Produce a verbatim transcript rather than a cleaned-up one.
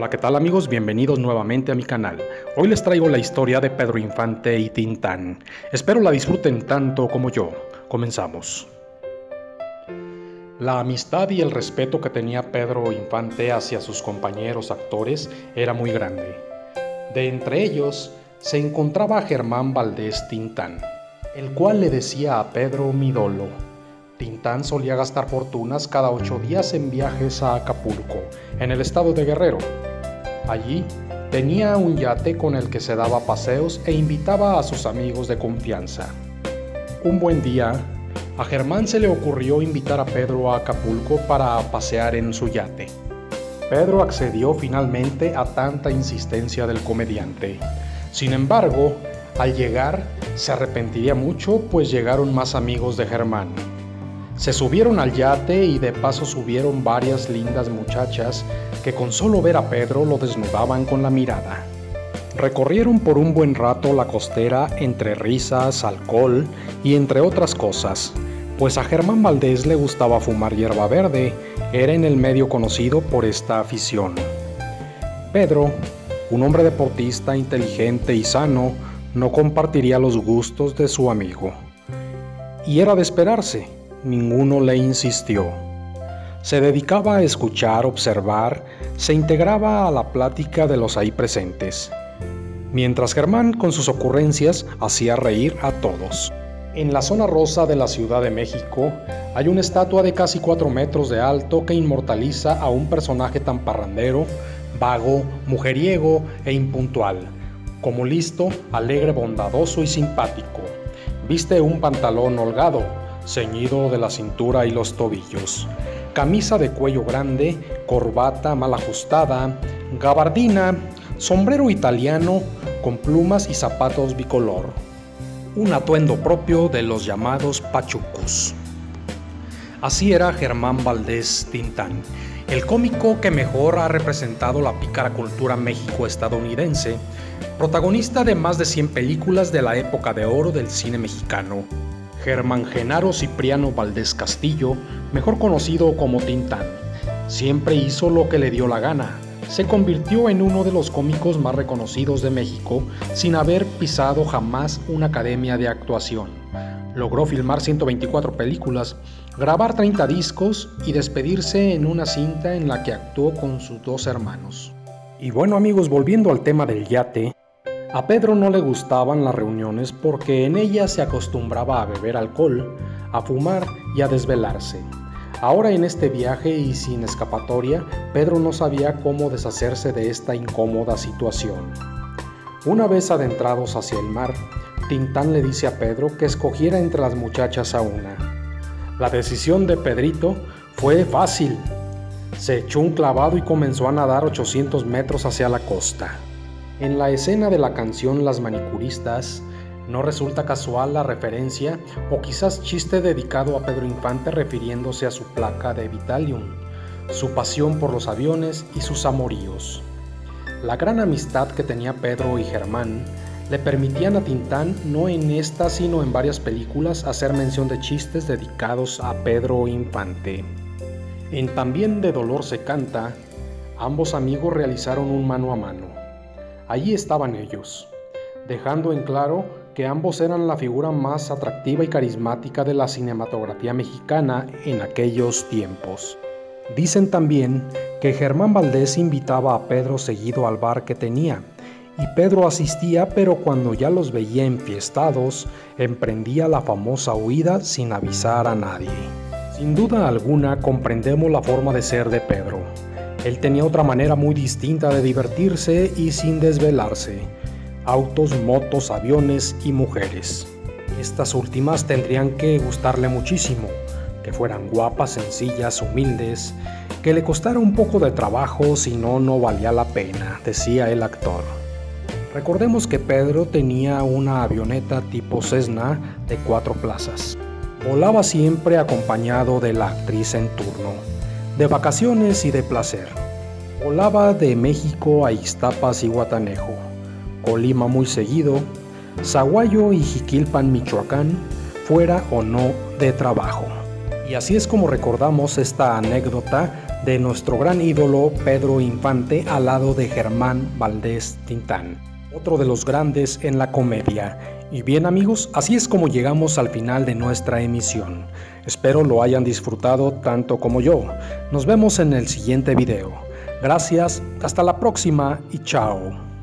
Hola, ¿qué tal amigos? Bienvenidos nuevamente a mi canal. Hoy les traigo la historia de Pedro Infante y Tintán. Espero la disfruten tanto como yo. Comenzamos. La amistad y el respeto que tenía Pedro Infante hacia sus compañeros actores era muy grande. De entre ellos se encontraba Germán Valdés Tintán, el cual le decía a Pedro mi dolo. Tintán solía gastar fortunas cada ocho días en viajes a Acapulco, en el estado de Guerrero. Allí tenía un yate con el que se daba paseos e invitaba a sus amigos de confianza. Un buen día, a Germán se le ocurrió invitar a Pedro a Acapulco para pasear en su yate. Pedro accedió finalmente a tanta insistencia del comediante. Sin embargo, al llegar, se arrepentiría mucho, pues llegaron más amigos de Germán. Se subieron al yate y de paso subieron varias lindas muchachas que con solo ver a Pedro lo desnudaban con la mirada. Recorrieron por un buen rato la costera entre risas, alcohol y entre otras cosas, pues a Germán Valdés le gustaba fumar hierba verde, era en el medio conocido por esta afición. Pedro, un hombre deportista, inteligente y sano, no compartiría los gustos de su amigo. Y era de esperarse. Ninguno le insistió. Se dedicaba a escuchar, observar, se integraba a la plática de los ahí presentes, mientras Germán con sus ocurrencias hacía reír a todos. En la zona rosa de la Ciudad de México hay una estatua de casi cuatro metros de alto que inmortaliza a un personaje tan parrandero, vago, mujeriego e impuntual, como listo, alegre, bondadoso y simpático. Viste un pantalón holgado, ceñido de la cintura y los tobillos, camisa de cuello grande, corbata mal ajustada, gabardina, sombrero italiano con plumas y zapatos bicolor, un atuendo propio de los llamados pachucos. Así era Germán Valdés Tintán, el cómico que mejor ha representado la pícara cultura méxico-estadounidense, protagonista de más de cien películas de la época de oro del cine mexicano. Germán Genaro Cipriano Valdés Castillo, mejor conocido como Tintán, siempre hizo lo que le dio la gana. Se convirtió en uno de los cómicos más reconocidos de México sin haber pisado jamás una academia de actuación. Logró filmar ciento veinticuatro películas, grabar treinta discos y despedirse en una cinta en la que actuó con sus dos hermanos. Y bueno amigos, volviendo al tema del yate, a Pedro no le gustaban las reuniones porque en ellas se acostumbraba a beber alcohol, a fumar y a desvelarse. Ahora en este viaje y sin escapatoria, Pedro no sabía cómo deshacerse de esta incómoda situación. Una vez adentrados hacia el mar, Tintán le dice a Pedro que escogiera entre las muchachas a una. La decisión de Pedrito fue fácil. Se echó un clavado y comenzó a nadar ochocientos metros hacia la costa. En la escena de la canción Las Manicuristas, no resulta casual la referencia o quizás chiste dedicado a Pedro Infante refiriéndose a su placa de Vitalium, su pasión por los aviones y sus amoríos. La gran amistad que tenía Pedro y Germán le permitían a Tintán, no en esta sino en varias películas, hacer mención de chistes dedicados a Pedro Infante. En También de Dolor se canta, ambos amigos realizaron un mano a mano. Allí estaban ellos, dejando en claro que ambos eran la figura más atractiva y carismática de la cinematografía mexicana en aquellos tiempos. Dicen también que Germán Valdés invitaba a Pedro seguido al bar que tenía, y Pedro asistía, pero cuando ya los veía enfiestados, emprendía la famosa huida sin avisar a nadie. Sin duda alguna comprendemos la forma de ser de Pedro. Él tenía otra manera muy distinta de divertirse y sin desvelarse. Autos, motos, aviones y mujeres. Estas últimas tendrían que gustarle muchísimo, que fueran guapas, sencillas, humildes, que le costara un poco de trabajo, si no, no valía la pena, decía el actor. Recordemos que Pedro tenía una avioneta tipo Cessna de cuatro plazas. Volaba siempre acompañado de la actriz en turno, de vacaciones y de placer. Volaba de México a Ixtapas y Guatanejo, Colima muy seguido, Zaguayo y Jiquilpan, Michoacán, fuera o no de trabajo. Y así es como recordamos esta anécdota de nuestro gran ídolo Pedro Infante al lado de Germán Valdés Tintán, otro de los grandes en la comedia. Y bien amigos, así es como llegamos al final de nuestra emisión. Espero lo hayan disfrutado tanto como yo. Nos vemos en el siguiente video. Gracias, hasta la próxima y chao.